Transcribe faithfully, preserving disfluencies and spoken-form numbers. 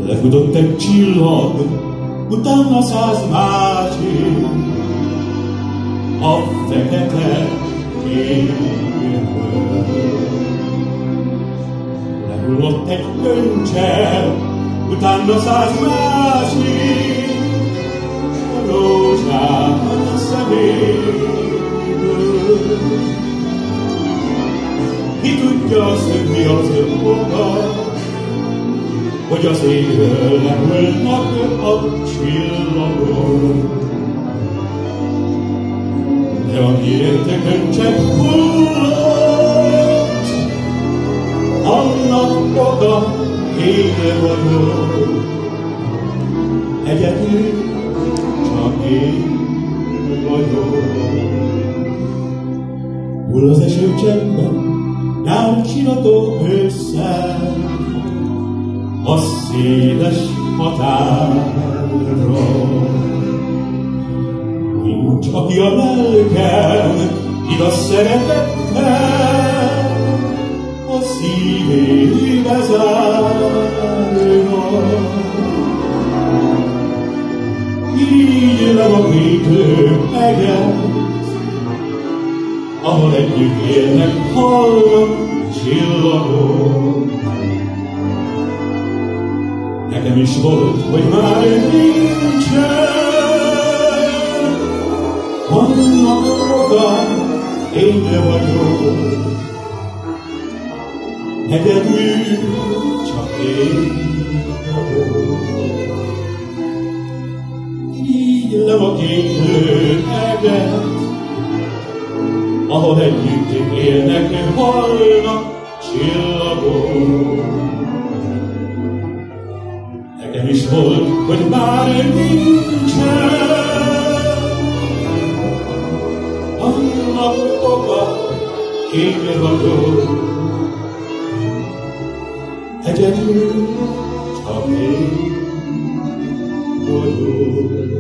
Lefutott egy csillag, utána száz másik, a fekete égből. Lehullott egy könycser, utána száz másik, a rózsát a szeméből. Ki tudja azt, hogy mi az oka, hogy az égről lehullnak a csillagok. De amiért a könycsepp hullott, annak oka én vagyok. Egyedül csak én vagyok. Hull az eső csendben, nyár csillatok ősszel, a széles határról. Nincs, aki a lelkem igaz szeretettel a szívébe zárja. Irigyelem a kéklő eget, ahol együtt élnek, hallnak csillagok. Nekem is volt, hogy már nincsen, annak oka én vagyok. Egyedül csak én vagyok. Irigylem a kéklő eget, ahol együtt élnek, hallnak csillagok. Nekem is volt, hogy már nincsen, annak oka én vagyok. Egyedül csak én vagyok.